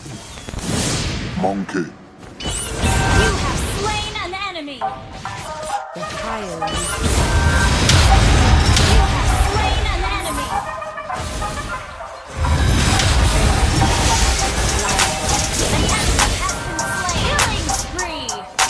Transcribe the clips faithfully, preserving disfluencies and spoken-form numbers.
Monkey. You have slain an enemy. The higher you You have slain an enemy. An enemy has been slain. Killing spree.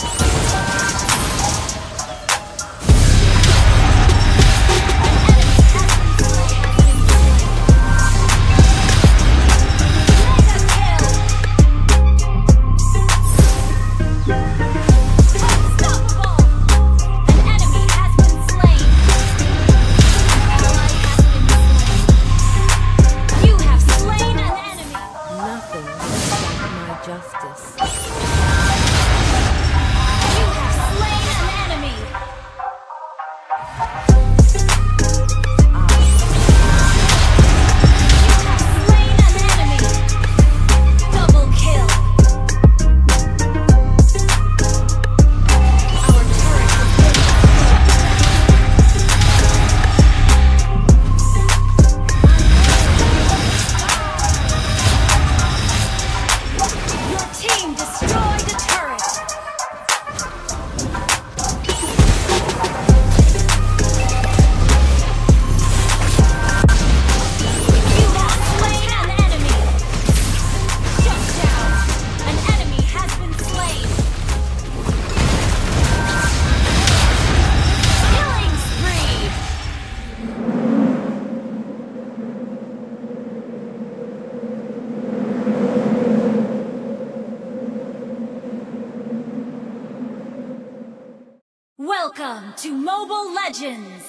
Welcome to Mobile Legends!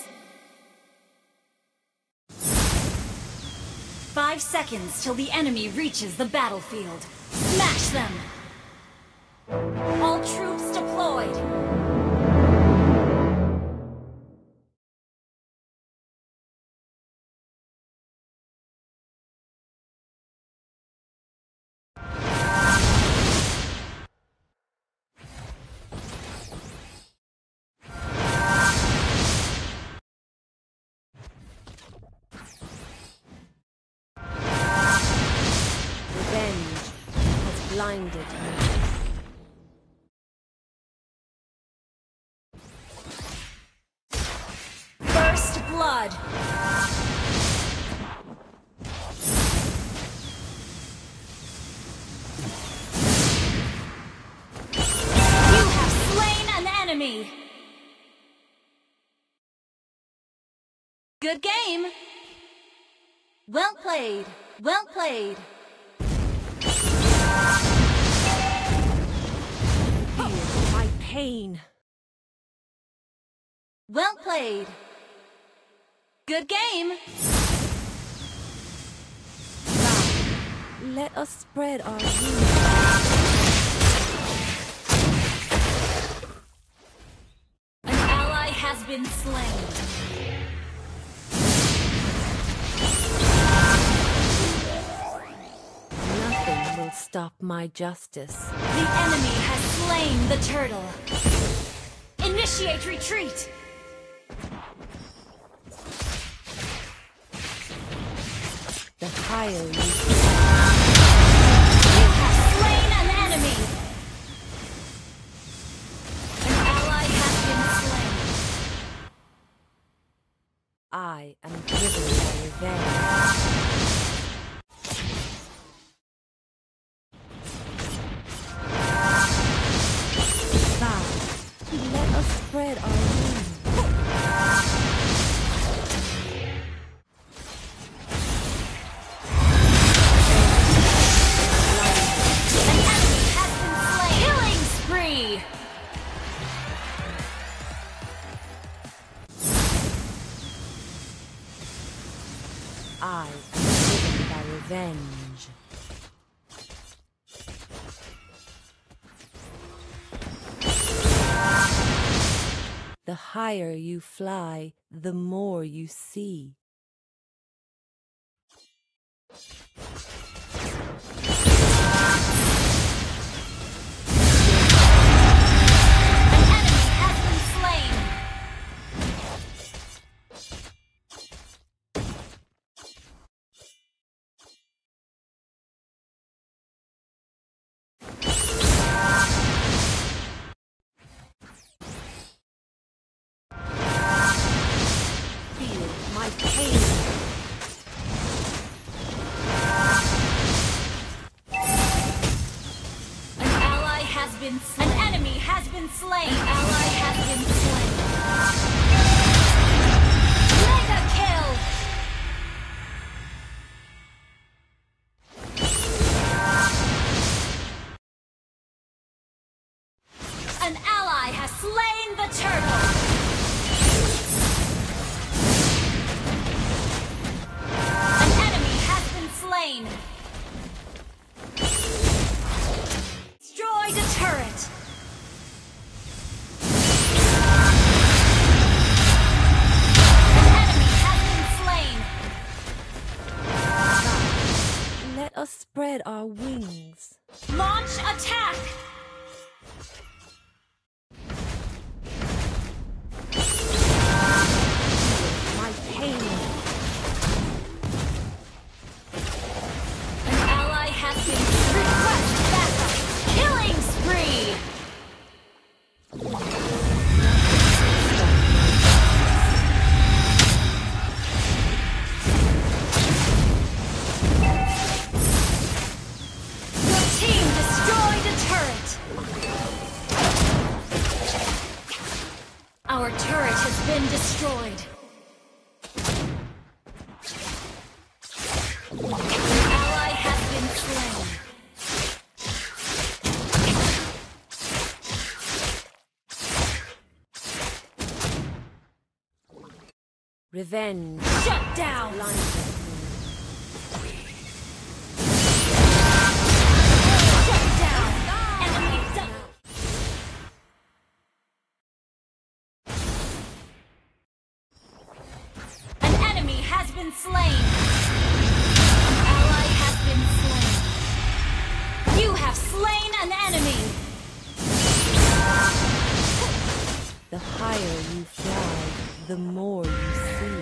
Five seconds till the enemy reaches the battlefield. Smash them! All troops deployed! blinded me. First blood. You have slain an enemy. Good game. Well played. Well played. Feel my pain. Well played. Good game. Now, let us spread our wings. An ally has been slain. Nothing will stop my justice. The enemy has slain the turtle. Initiate retreat. The higher you You have slain an enemy. An ally has been slain. I am driven by revenge. Now, let us spread our wings. I am driven by revenge. The higher you fly, the more you see. been slain. An enemy has been slain. An ally has been slain. Mega kill! An ally has slain the turtle! An enemy has been slain! Destroy the turret! An enemy has been slain! Let us spread our wings. Launch attack! My pain. An ally has been request backup! Killing spree! Your team destroyed a turret! Our turret has been destroyed. An ally has been slain. Revenge. Shut down! Blinded. Shut down! Enemy double! An enemy has been slain! An ally has been slain. You have slain an enemy! The higher you fly, the more you see.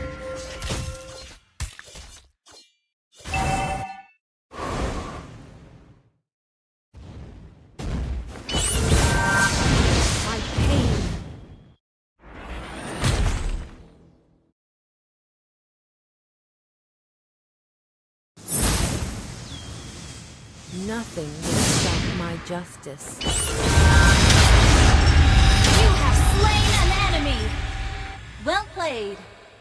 My pain. Nothing will stop my justice. You have slain an enemy! Well played!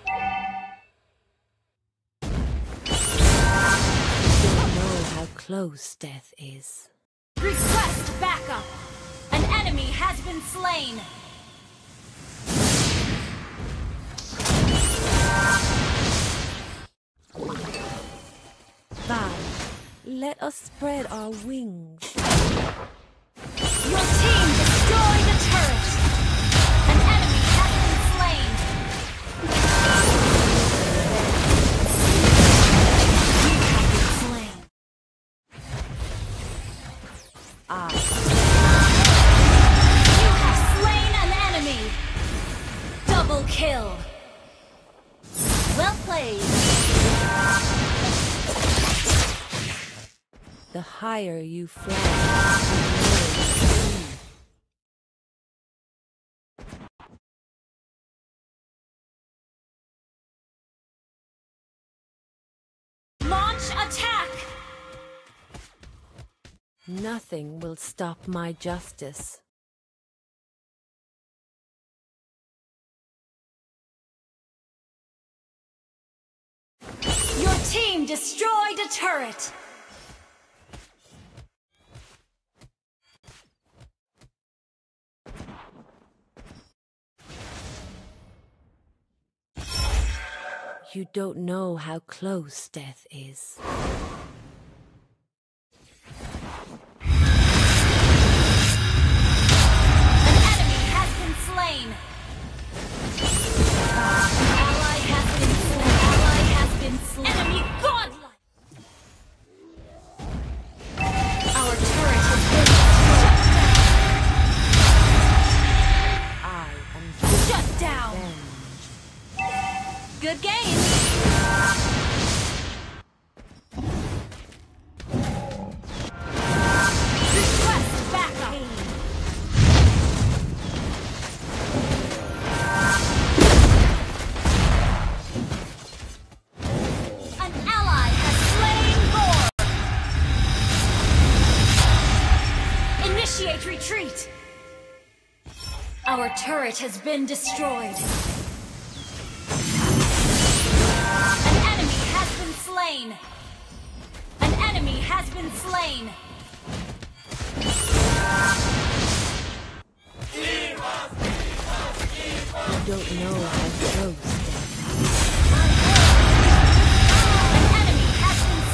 You don't know how close death is. Request backup! An enemy has been slain! Val, let us spread our wings. Your team destroyed the turret! An enemy has been slain! You have been slain! Ah, You have slain an enemy! Double kill! Well played! the higher you fly, the more you see. Launch attack! Nothing will stop my justice. Your team destroyed a turret! You don't know how close death is. An enemy has been slain! An ally has been slain! An ally has been slain! Enemy godlike! Our turret has been shut down! I am Shut down! revenge. Good game! Initiate retreat! Our turret has been destroyed. An enemy has been slain. An enemy has been slain. You don't know how close they An enemy has been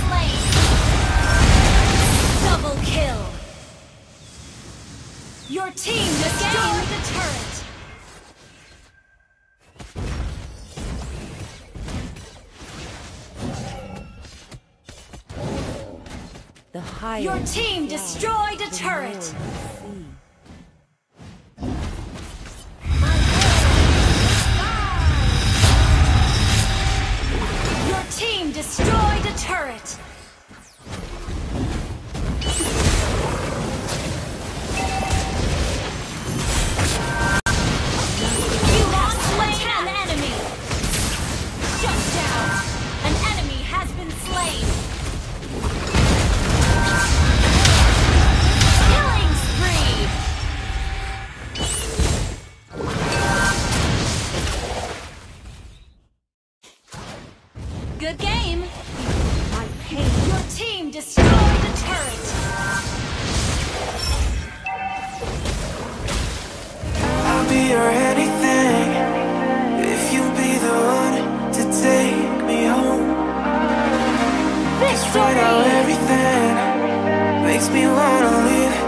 slain. Double kill. Your team destroyed the turret. The higher Your you team fly, destroyed a the turret. more you see. Your team destroyed a turret. You have slain an enemy. Shut down. An enemy has been slain. Killing spree. Good game. My pain. Your team destroyed the turret. I'll be your anything if you'll be the one to take me home. Cause right now everything makes me wanna leave.